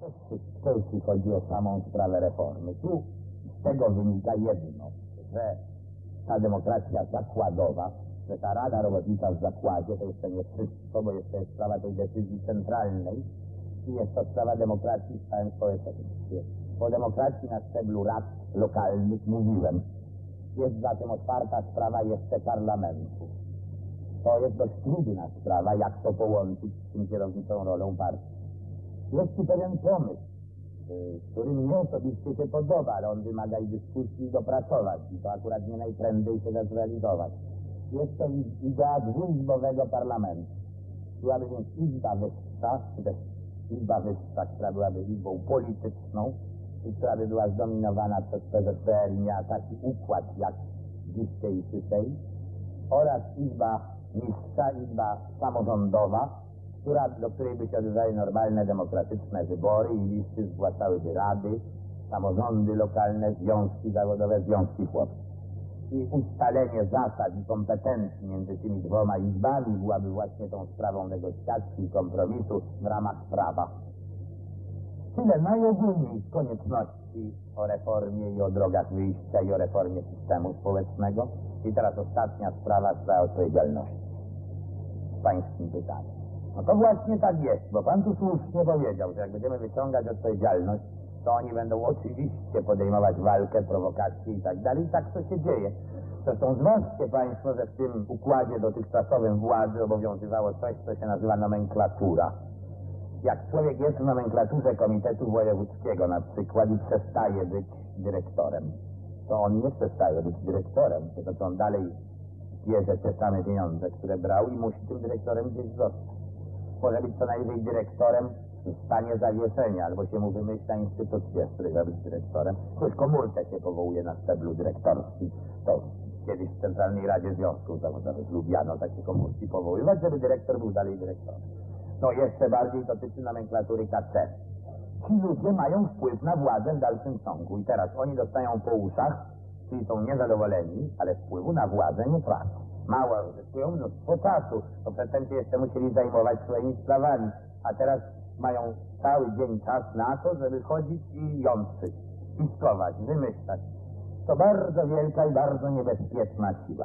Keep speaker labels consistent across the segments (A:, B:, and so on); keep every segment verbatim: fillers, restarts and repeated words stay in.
A: to wszystko, jeśli chodzi o samą sprawę reformy. Tu z tego wynika jedno, że ta demokracja zakładowa, że ta Rada Robotnicza w zakładzie to jeszcze nie wszystko, bo jeszcze jest sprawa tej decyzji centralnej i jest to sprawa demokracji w całym społeczeństwie. Po demokracji na szczeblu rad lokalnych mówiłem, jest zatem otwarta sprawa jeszcze parlamentu. To jest dość trudna sprawa, jak to połączyć z tym kierowniczą rolą partii. Jest tu pewien pomysł, który mnie osobiście się podoba, ale on wymaga i dyskusji i dopracować i to akurat nie najprędzej się da zrealizować. Jest to idea dwuizbowego parlamentu. Byłaby więc izba wyższa, czy też izba wyższa, która byłaby izbą polityczną i która by była zdominowana przez P Z P R i miała taki układ jak dzisiejszy Sejm, oraz izba niższa, izba samorządowa, która, do której by się odbywały normalne, demokratyczne wybory i listy zgłaszałyby rady, samorządy lokalne, związki zawodowe, związki chłopskie. I ustalenie zasad i kompetencji między tymi dwoma izbami byłaby właśnie tą sprawą negocjacji i kompromisu w ramach prawa. Tyle najogólniej z konieczności o reformie i o drogach wyjścia i o reformie systemu społecznego. I teraz ostatnia sprawa, sprawa odpowiedzialności. Z pańskim pytaniem. No to właśnie tak jest, bo pan tu słusznie powiedział, że jak będziemy wyciągać odpowiedzialność, to oni będą oczywiście podejmować walkę, prowokacje i tak dalej. I tak to się dzieje. Zresztą zważcie państwo, że w tym układzie dotychczasowym władzy obowiązywało coś, co się nazywa nomenklatura. Jak człowiek jest w nomenklaturze Komitetu Wojewódzkiego na przykład i przestaje być dyrektorem, to on nie przestaje być dyrektorem, to, to on dalej bierze te same pieniądze, które brał i musi tym dyrektorem gdzieś zostać. Może być co najwyżej dyrektorem w stanie zawieszenia, albo się mu wymyśla instytucję, z której ma być dyrektorem. Ktoś komórkę się powołuje na szczeblu dyrektorskim. To kiedyś w Centralnej Radzie Związków Zawodowych lubiano takie komórki powoływać, żeby dyrektor był dalej dyrektorem. No jeszcze bardziej dotyczy nomenklatury K C. Ci ludzie mają wpływ na władzę w dalszym ciągu i teraz oni dostają po uszach, czyli są niezadowoleni, ale wpływu na władzę nie tracą. Mało, zyskują mnóstwo czasu, bo przedtem się jeszcze musieli zajmować swoimi sprawami, a teraz mają cały dzień czas na to, żeby chodzić i jątrzyć, spiskować, wymyślać. To bardzo wielka i bardzo niebezpieczna siła.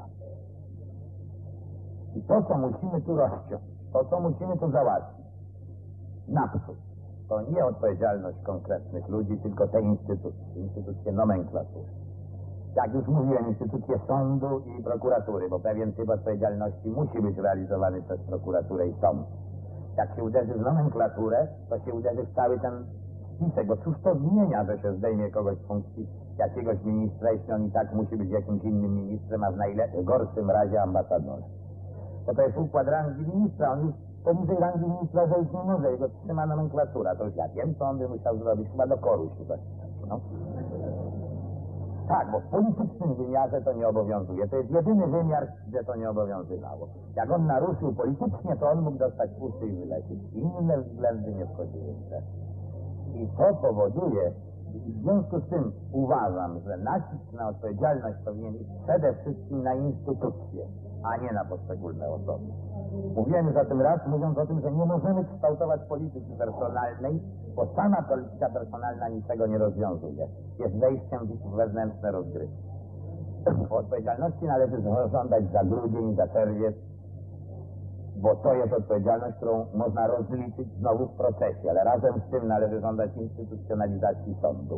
A: I to, co musimy tu rozciąć, to, co musimy tu załatwić, naprzód, to nie odpowiedzialność konkretnych ludzi, tylko te instytucje, instytucje nomenklatury. Jak już mówiłem, instytucje sądu i prokuratury, bo pewien typ odpowiedzialności musi być realizowany przez prokuraturę i sąd. Jak się uderzy w nomenklaturę, to się uderzy w cały ten spisek, bo cóż to zmienia, że się zdejmie kogoś z funkcji jakiegoś ministra, jeśli on i tak musi być jakimś innym ministrem, a w najgorszym razie ambasadorem. Bo to jest układ rangi ministra, on już poniżej rangi ministra zejść nie może, jego trzyma nomenklatura. To już ja wiem, co on by musiał zrobić, chyba do koru się zapisać, no. Tak, bo w politycznym wymiarze to nie obowiązuje. To jest jedyny wymiar, gdzie to nie obowiązywało. Jak on naruszył politycznie, to on mógł dostać pusty i wylecieć. Inne względy nie wchodziły w grę. I to powoduje, i w związku z tym uważam, że nacisk na odpowiedzialność powinien iść przede wszystkim na instytucje, a nie na poszczególne osoby. Mówiłem już o tym raz, mówiąc o tym, że nie możemy kształtować polityki personalnej, bo sama polityka personalna niczego nie rozwiązuje. Jest wejściem w wewnętrzne rozgrywki. O odpowiedzialności należy żądać za grudzień, za czerwiec, bo to jest odpowiedzialność, którą można rozliczyć znowu w procesie, ale razem z tym należy żądać instytucjonalizacji sądu.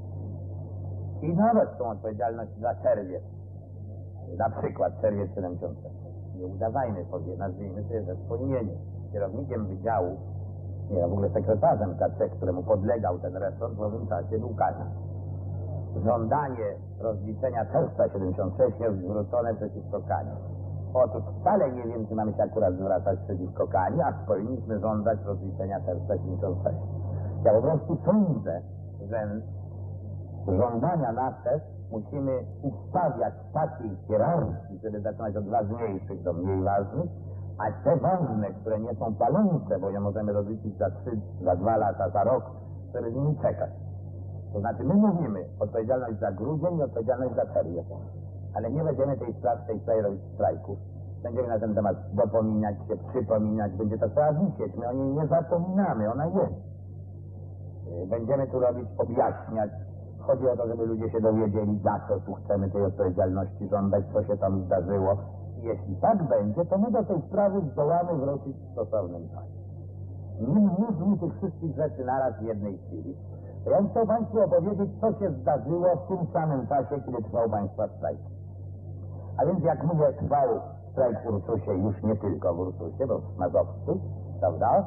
A: I nawet tą odpowiedzialność za czerwiec, na przykład czerwiec siedemdziesiąt sześć. Nie udawajmy sobie, nazwijmy sobie ze po imieniu. Kierownikiem wydziału, nie, w ogóle sekretarzem K C, któremu podlegał ten resort, w owym czasie był Kania. Żądanie rozliczenia czerwca siedemdziesiąt sześć jest zwrócone przeciwko Kani. Otóż wcale nie wiem, czy mamy się akurat zwracać przeciwko Kani, a powinniśmy żądać rozliczenia czerwca siedemdziesiąt sześć. Ja po prostu sądzę, że żądania nasze musimy ustawiać w takiej hierarchii, żeby zaczynać od ważniejszych do mniej ważnych, a te ważne, które nie są palące, bo je możemy rozliczyć za trzy, za dwa lata, za rok, żeby z nimi czekać. To znaczy my mówimy odpowiedzialność za grudzień i odpowiedzialność za czerwiec, ale nie będziemy tej sprawy, tej sprawie robić strajków. Będziemy na ten temat dopominać się, przypominać, będzie to trzeba wisieć. My o niej nie zapominamy, ona jest. Będziemy tu robić, objaśniać. Chodzi o to, żeby ludzie się dowiedzieli, za co tu chcemy tej odpowiedzialności żądać, co się tam zdarzyło. Jeśli tak będzie, to my do tej sprawy zdołamy wrócić w stosownym czasie. Nie mnóżmy tych wszystkich rzeczy naraz w jednej chwili. To ja bym chciał Państwu opowiedzieć, co się zdarzyło w tym samym czasie, kiedy trwał Państwa strajk. A więc, jak mówię, trwał strajk w Ursusie, już nie tylko w Ursusie, bo w Mazowsku, prawda?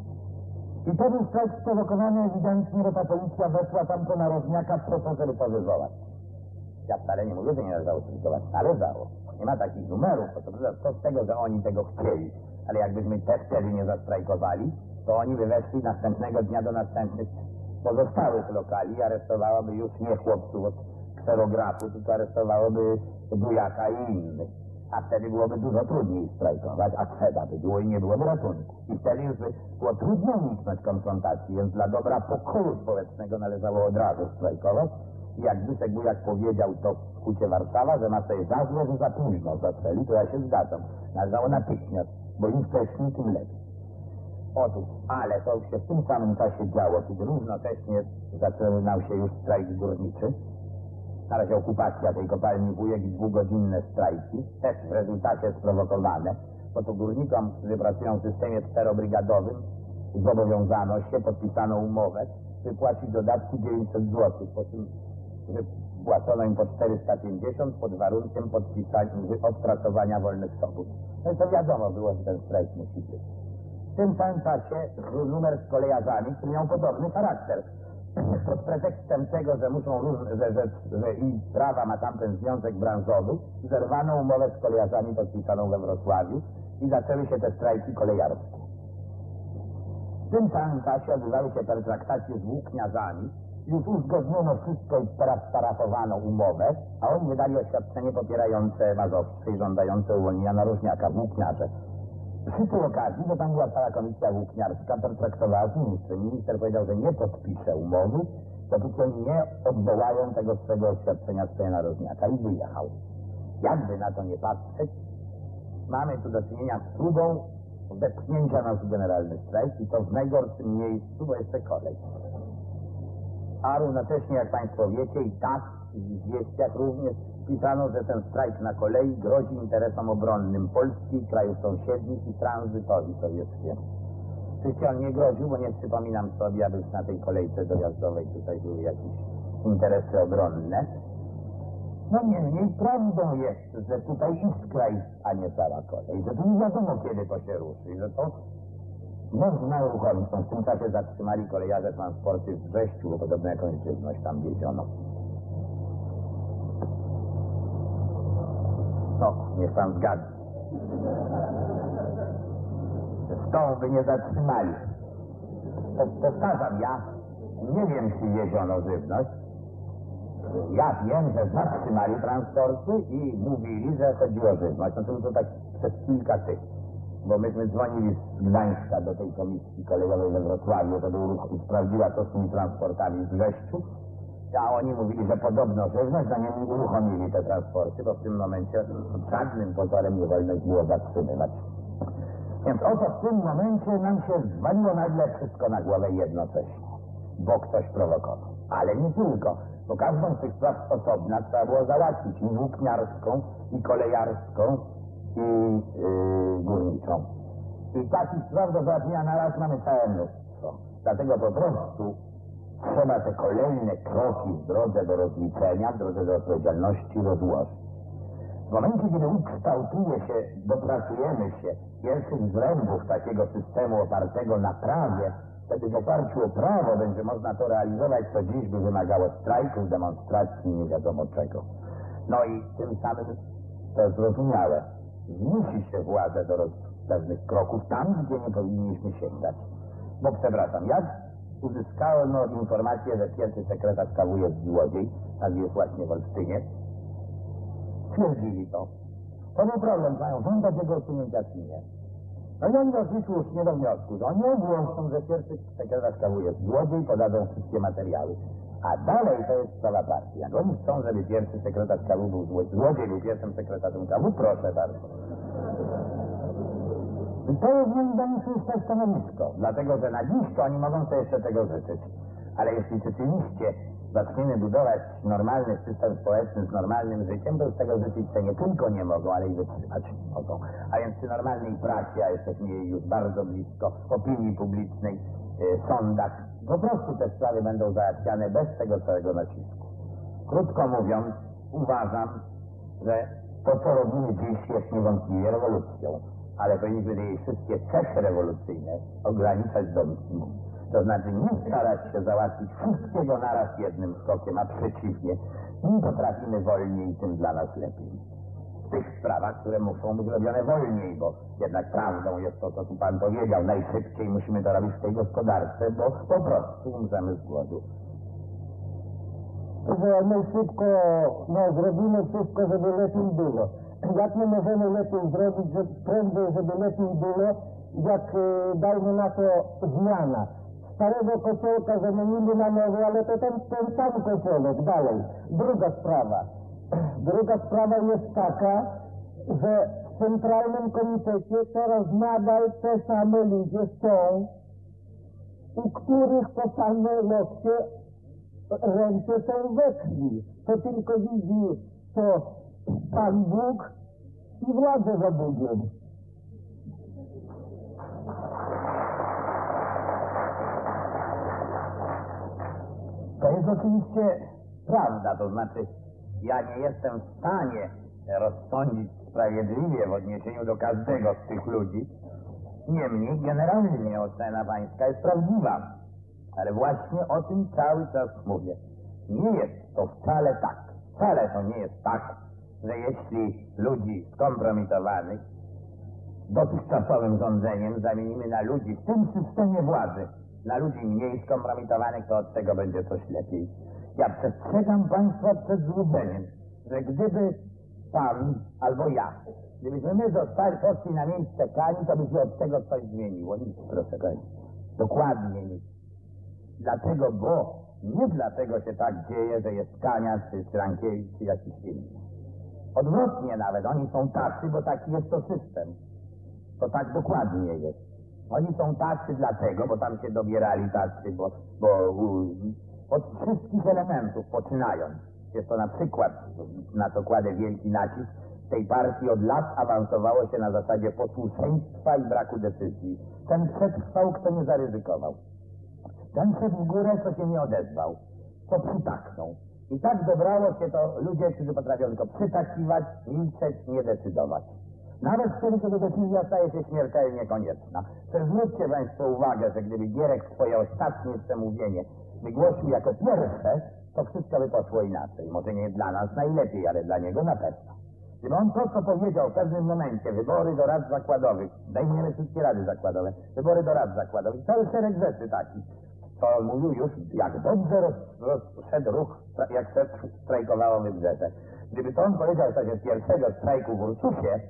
A: I to był strajk sprowokowany ewidentnie, bo ta policja weszła tam po narożniaka po to, żeby to wywołać. Ja wcale nie mówię, że nie należało strajkować, należało. Nie ma takich numerów, bo to tylko z tego, że oni tego chcieli. Ale jakbyśmy też wtedy nie zastrajkowali, to oni by weszli następnego dnia do następnych pozostałych lokali i aresztowałoby już nie chłopców od kserografu, tylko aresztowałoby Bujaka i innych. A wtedy byłoby dużo trudniej strajkować, a trzeba by było i nie byłoby ratunku. I wtedy już by było trudniej uniknąć konfrontacji, więc dla dobra pokoju społecznego należało od razu strajkować. I jak Zbyszek Bujak powiedział to w Hucie Warszawa, że ma sobie za złe, że za późno zaczęli, to ja się zgadzam. Należało natychmiast, bo im wcześniej, tym lepiej. Otóż, ale to się w tym samym czasie działo, kiedy równocześnie zaczynał się już strajk górniczy. Na razie okupacja tej kopalni Wujek i dwugodzinne strajki, też w rezultacie sprowokowane, bo to górnikom, którzy pracują w systemie czterobrygadowym, zobowiązano się, podpisano umowę, wypłacić dodatki dziewięćset złotych, po czym wypłacono im po czterysta pięćdziesiąt pod warunkiem podpisania, odpracowania wolnych sobot. No i to wiadomo było, że ten strajk musi być. W tym samym czasie numer z kolejarzami, który miał podobny charakter. Pod pretekstem tego, że muszą różne, że, że, że i prawa ma tamten związek branżowy, zerwano umowę z kolejarzami podpisaną we Wrocławiu i zaczęły się te strajki kolejarskie. W tym samym czasie odbywały się pertraktacje z włókniarzami, już uzgodniono wszystko i teraz parafowano umowę, a oni wydali oświadczenie popierające Mazowsze i żądające uwolnienia narożniaka, włókniarze. Przy tej okazji, bo tam była cała komisja włókniarska, pertraktowała z ministrem. Minister powiedział, że nie podpisze umowy, dopóki oni nie odwołają tego swego oświadczenia swoje narożniaka i wyjechał. Jakby na to nie patrzeć, mamy tu do czynienia z próbą wepchnięcia nas w generalny strajk i to w najgorszym miejscu, bo jeszcze kolej. A równocześnie, jak Państwo wiecie, i tak i w wieściach również pisano, że ten strajk na kolei grozi interesom obronnym Polski, krajów sąsiednich i tranzytowi sowieckiemu. Oczywiście on nie groził, bo nie przypominam sobie, aby na tej kolejce dojazdowej tutaj były jakieś interesy obronne. No niemniej prawdą jest, że tutaj iskra jest, a nie cała kolej, że tu nie wiadomo, kiedy to się ruszy, że to można uruchomić. W tym czasie zatrzymali kolejarze transporty w Brześciu, bo podobno jakąś żywność tam wieziono. No, niech pan zgadza. Z tą by nie zatrzymali. Powtarzam, ja nie wiem, czy wieziono żywność. Ja wiem, że zatrzymali transporty i mówili, że chodzi o żywność. No to tak przez kilka tych. Bo myśmy dzwonili z Gdańska do tej komisji kolejowej we Wrocławiu, żeby sprawdziła, co z tymi transportami w Brześciu. A oni mówili, że podobno żywność, za nimi uruchomili te transporty, bo w tym momencie żadnym pozorem nie wolno było zatrzymywać. Więc oto w tym momencie nam się zwaliło nagle wszystko na głowę jednocześnie, bo ktoś prowokował. Ale nie tylko, bo każdą z tych spraw osobna trzeba było załatwić, i włókniarską, i kolejarską, i yy, górniczą. I takich spraw do załatwienia na raz mamy całe mnóstwo. Dlatego po prostu trzeba te kolejne kroki w drodze do rozliczenia, w drodze do odpowiedzialności rozłożyć. W momencie, kiedy ukształtuje się, dopracujemy się pierwszych zrębów takiego systemu opartego na prawie, wtedy w oparciu o prawo będzie można to realizować, co dziś by wymagało strajków, demonstracji, nie wiadomo czego. No i tym samym to zrozumiałe. Zmusi się władzę do pewnych kroków tam, gdzie nie powinniśmy sięgać. Bo przepraszam, jak uzyskałem no, informację, że pierwszy sekretarz K W jest złodziej, a jest właśnie w Olsztynie. Twierdzili to. To był problem, mają żądać jego usunięcia czy nie. No i oni doszli słusznie do wniosku, że oni ogłoszą, że pierwszy sekretarz K W jest złodziej, podadzą wszystkie materiały. A dalej to jest sprawa partii. Jak oni chcą, żeby pierwszy sekretarz K W był złodziej, złodziej był pierwszym sekretarzem K W, proszę bardzo. I to jest moim zdaniem słuszne stanowisko, dlatego że na dziś to oni mogą sobie jeszcze tego życzyć. Ale jeśli rzeczywiście zaczniemy budować normalny system społeczny z normalnym życiem, to już tego rzeczywiście nie tylko nie mogą, ale i wytrzymać nie mogą. A więc przy normalnej pracy, a jesteśmy jej już bardzo blisko, opinii publicznej, yy, sądach, po prostu te sprawy będą załatwiane bez tego całego nacisku. Krótko mówiąc, uważam, że to, co robimy dziś, jest niewątpliwie rewolucją, ale powinniśmy jej wszystkie cechy rewolucyjne ograniczać do minimum. To znaczy nie starać się załatwić wszystkiego naraz jednym skokiem, a przeciwnie, im potrafimy wolniej, tym dla nas lepiej. W tych sprawach, które muszą być robione wolniej, bo jednak prawdą jest to, co tu pan powiedział, najszybciej musimy to robić w tej gospodarce, bo po prostu umrzemy z głodu.
B: Że my szybko no, zrobimy wszystko, żeby lepiej było. Jak nie możemy lepiej zrobić, że prędzej, żeby lepiej było, jak y, dajmy na to zmiana. Starego kociołka zamienili na nowy, ale to ten, ten sam kociołek dalej. Druga sprawa. Druga sprawa jest taka, że w Centralnym Komitecie teraz nadal te same ludzie są, u których to same lokcie ręce są we krwi. To tylko widzi to Pan Bóg i władzę za Bogiem.
A: To jest oczywiście prawda, to znaczy ja nie jestem w stanie rozsądzić sprawiedliwie w odniesieniu do każdego z tych ludzi. Niemniej generalnie ocena pańska jest prawdziwa. Ale właśnie o tym cały czas mówię. Nie jest to wcale tak. Wcale to nie jest tak, że jeśli ludzi skompromitowanych dotychczasowym rządzeniem zamienimy na ludzi w tym systemie władzy, na ludzi mniej skompromitowanych, to od tego będzie coś lepiej. Ja przestrzegam państwa przed złudzeniem, że gdyby pan albo ja, gdybyśmy my zostali, poszli na miejsce Kani, to by się od tego coś zmieniło. Nic, proszę państwa. Dokładnie nic. Dlatego, bo nie dlatego się tak dzieje, że jest Kania, czy Cyrankiewicz, czy jakiś inny. Odwrotnie nawet, oni są tacy, bo taki jest to system. To tak dokładnie jest. Oni są tacy dlatego, bo tam się dobierali tacy, bo, bo u, od wszystkich elementów poczynając. Jest to na przykład, na co kładę wielki nacisk, w tej partii od lat awansowało się na zasadzie posłuszeństwa i braku decyzji. Ten przetrwał, kto nie zaryzykował. Ten szedł w górę, co się nie odezwał, co przytaknął. I tak dobrało się to ludzie, którzy potrafią tylko przytakiwać, milczeć, nie decydować. Nawet wtedy, kiedy decyzja staje się śmiertelnie konieczna. Zwróćcie państwo uwagę, że gdyby Gierek swoje ostatnie przemówienie wygłosił jako pierwsze, to wszystko by poszło inaczej. Może nie dla nas najlepiej, ale dla niego na pewno. Gdyby on to, co powiedział w pewnym momencie, wybory do rad zakładowych, zdejmiemy wszystkie rady zakładowe, wybory do rad zakładowych, cały szereg rzeczy takich, to mówił już, jak dobrze roz, rozszedł ruch, jak strajkowało Wybrzeże. Gdyby to on powiedział w czasie pierwszego strajku w Ursusie,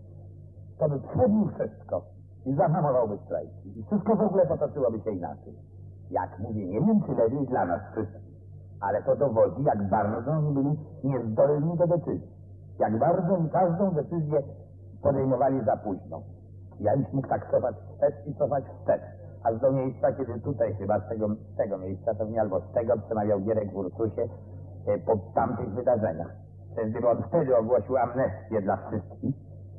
A: to by przebił wszystko i zahamowałby strajki. I wszystko w ogóle potoczyłoby się inaczej. Jak mówię, nie wiem, czy lepiej dla nas wszystkich, ale to dowodzi, jak bardzo oni byli niezdolni do decyzji. Jak bardzo oni każdą decyzję podejmowali za późno. Ja już mógł tak cofać wstecz i cofać wstecz. Aż do miejsca, kiedy tutaj chyba z tego, z tego miejsca pewnie albo z tego przemawiał Gierek w Ursusie e, po tamtych wydarzeniach. Przecież gdyby on wtedy ogłosił amnestię dla wszystkich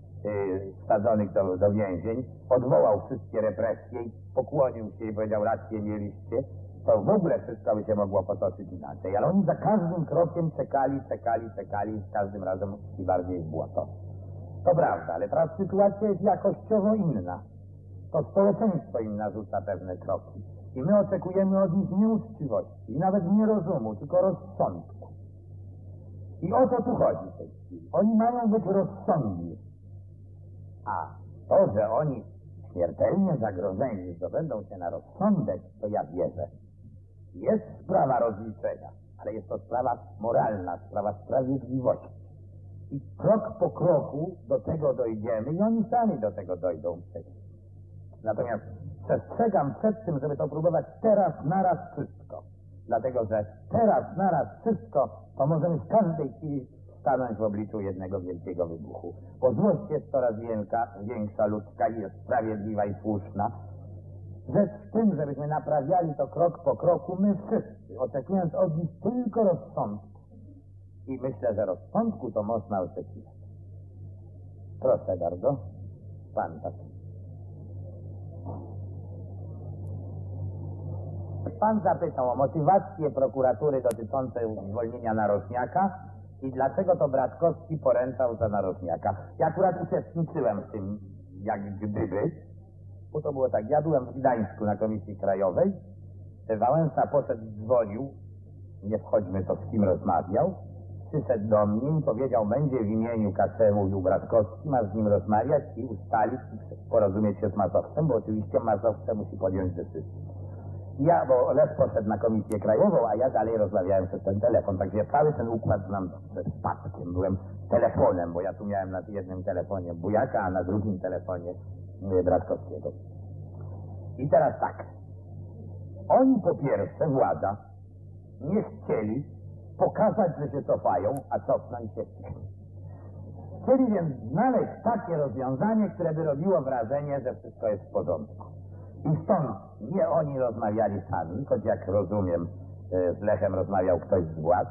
A: e, wsadzonych do, do więzień, odwołał wszystkie represje i pokłonił się i powiedział, rację mieliście, to w ogóle wszystko by się mogło potoczyć inaczej. Ale oni za każdym krokiem czekali, czekali, czekali i z każdym razem i bardziej w błoto. To prawda, ale teraz sytuacja jest jakościowo inna. To społeczeństwo im narzuca pewne kroki. I my oczekujemy od nich nie uczciwości, i nawet nie rozumu, tylko rozsądku. I o to tu chodzi w tej chwili. Oni mają być rozsądni. A to, że oni śmiertelnie zagrożeni zdobędą się na rozsądek, to ja wierzę. Jest sprawa rozliczenia, ale jest to sprawa moralna, sprawa sprawiedliwości. I krok po kroku do tego dojdziemy i oni sami do tego dojdą przecież. Natomiast przestrzegam przed tym, żeby to próbować teraz, naraz wszystko. Dlatego, że teraz, naraz wszystko, to możemy w każdej chwili stanąć w obliczu jednego wielkiego wybuchu. Bo złość jest coraz wielka, większa ludzka i jest sprawiedliwa i słuszna. Rzecz w tym, żebyśmy naprawiali to krok po kroku my wszyscy, oczekując od nich tylko rozsądku. I myślę, że rozsądku to można oczekiwać. Proszę bardzo, pan tak. Pan zapytał o motywację prokuratury dotyczącą zwolnienia narożniaka i dlaczego to Bratkowski poręczał za narożniaka. Ja akurat uczestniczyłem w tym, jak gdyby, bo to było tak, ja byłem w Gdańsku na Komisji Krajowej, Wałęsa poszedł i dzwonił, nie wchodźmy to z kim rozmawiał, przyszedł do mnie i powiedział, będzie w imieniu K C, mówił Bratkowski, ma z nim rozmawiać i ustalić, porozumieć się z Mazowcem, bo oczywiście Mazowce musi podjąć decyzję. Ja, bo Lech poszedł na Komisję Krajową, a ja dalej rozmawiałem przez ten telefon, także cały ten układ znam dobrze, spadkiem, byłem telefonem, bo ja tu miałem na jednym telefonie Bujaka, a na drugim telefonie Bratkowskiego. I teraz tak, oni po pierwsze, władza, nie chcieli pokazać, że się cofają, a cofnąć się chcieli. Chcieli więc znaleźć takie rozwiązanie, które by robiło wrażenie, że wszystko jest w porządku. I stąd nie oni rozmawiali sami, choć jak rozumiem, z Lechem rozmawiał ktoś z władz,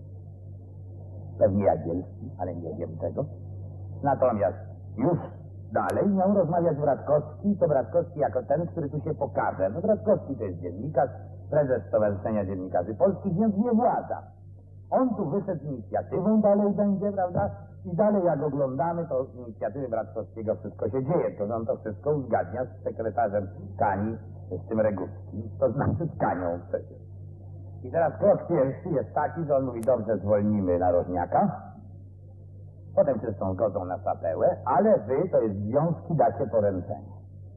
A: pewnie Jagielski, ale nie wiem tego. Natomiast już dalej miał rozmawiać Bratkowski, to Bratkowski jako ten, który tu się pokaże. No Bratkowski to jest dziennikarz, prezes Stowarzyszenia Dziennikarzy Polskich, więc nie władza. On tu wyszedł z inicjatywą, dalej będzie, prawda? I dalej jak oglądamy, to z inicjatywy Bratkowskiego wszystko się dzieje, to on to wszystko uzgadnia z sekretarzem Kani, z tym Reguskim, to znaczy z Kanią przecież. I teraz krok pierwszy jest taki, że on mówi, dobrze, zwolnimy narożniaka, potem się z tą zgodą na sapełę, ale wy, to jest związki, dacie poręczenie.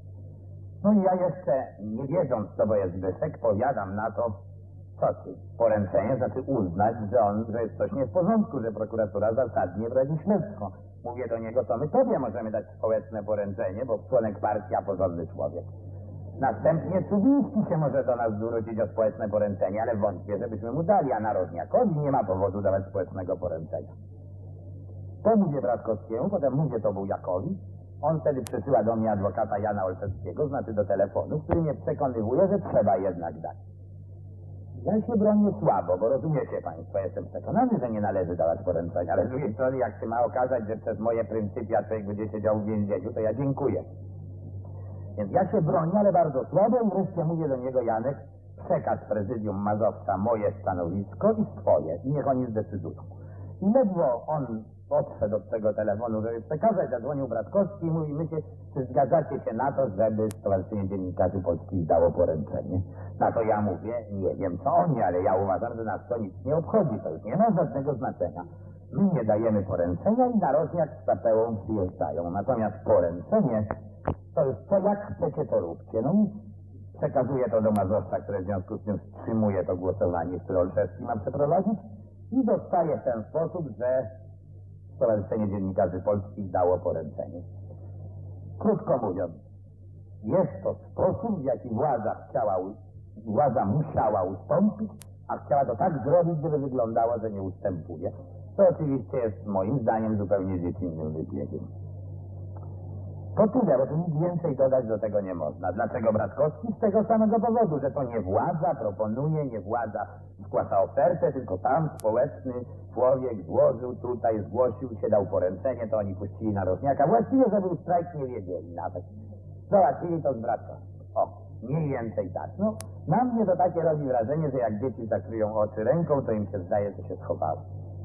A: No i ja jeszcze, nie wiedząc, co to jest Zbyszek, powiadam na to, co ty, poręczenie, znaczy uznać, że on, że jest coś nie w porządku, że prokuratura zasadnie prowadzi śledztwo. Mówię do niego, to my tobie możemy dać społeczne poręczenie, bo członek partii, a porządny człowiek. Następnie Czubiński się może do nas zwrócić o społeczne poręczenie, ale wątpię, żebyśmy mu dali, a narożniakowi nie ma powodu dawać społecznego poręczenia. To mówię Bratkowskiemu, potem mówię to Bujakowi. On wtedy przysyła do mnie adwokata Jana Olszewskiego, znaczy do telefonu, który mnie przekonywuje, że trzeba jednak dać. Ja się bronię słabo, bo rozumiecie państwo, jestem przekonany, że nie należy dawać poręczenia, ale z drugiej strony, jak się ma okazać, że przez moje pryncypia człowiek będzie siedział w więzieniu, to ja dziękuję. Więc ja się bronię, ale bardzo słabo i wreszcie mówię do niego, Janek, przekaz prezydium Mazowca moje stanowisko i swoje i niech oni zdecydują. I ledwo on odszedł od tego telefonu, żeby przekazać, zadzwonił Bratkowski i mówi, my się, czy zgadzacie się na to, żeby Stowarzyszenie Dziennikarzy Polskich dało poręczenie? Na to ja mówię, nie wiem co oni, ale ja uważam, że nas to nic nie obchodzi, to już nie ma żadnego znaczenia. My nie dajemy poręczenia i narożniak z sapełą przyjeżdżają, natomiast poręczenie to już to jak chcecie to róbcie. No i przekazuję to do Mazowca, które w związku z tym wstrzymuje to głosowanie, które Olszewski ma przeprowadzić i dostaje w ten sposób, że Stowarzyszenie Dziennikarzy Polskich dało poręczenie. Krótko mówiąc, jest to sposób, w jaki władza chciała, władza musiała ustąpić, a chciała to tak zrobić, żeby wyglądało, że nie ustępuje. To oczywiście jest moim zdaniem zupełnie dziecinnym wybiegiem. To tyle, bo tu nic więcej dodać do tego nie można. Dlaczego Bratkowski? Z tego samego powodu, że to nie władza proponuje, nie władza zgłasza ofertę, tylko tam społeczny człowiek złożył, tutaj zgłosił się, dał poręczenie, to oni puścili narożniaka. Właściwie, że był strajk, nie wiedzieli nawet. Załatwili to z Bratkowskim. O, mniej więcej tak. No, na mnie to takie robi wrażenie, że jak dzieci zakryją oczy ręką, to im się zdaje, że się schowało.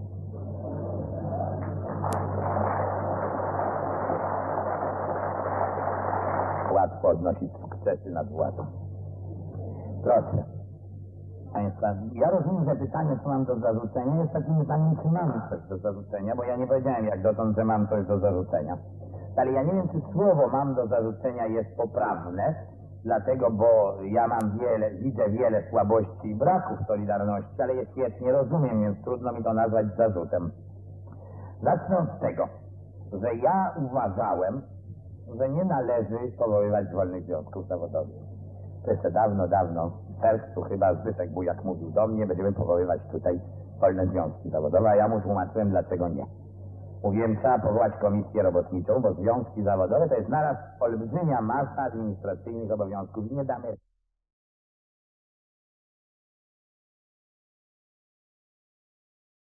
A: Łatwo odnosić sukcesy nad władzą. Proszę Państwa, ja rozumiem, że pytanie, co mam do zarzucenia, jest takim pytaniem, czy mam coś do zarzucenia, bo ja nie powiedziałem jak dotąd, że mam coś do zarzucenia. Ale ja nie wiem, czy słowo mam do zarzucenia jest poprawne, dlatego, bo ja mam wiele, widzę wiele słabości i braków Solidarności, ale je świetnie rozumiem, więc trudno mi to nazwać zarzutem. Zacznę od tego, że ja uważałem, że nie należy powoływać wolnych związków zawodowych. To jeszcze dawno, dawno, w czerwcu chyba Zbyszek Bujak mówił do mnie, będziemy powoływać tutaj wolne związki zawodowe, a ja mu tłumaczyłem, dlaczego nie. Mówiłem, trzeba powołać komisję robotniczą, bo związki zawodowe to jest naraz olbrzymia masa administracyjnych obowiązków i nie damy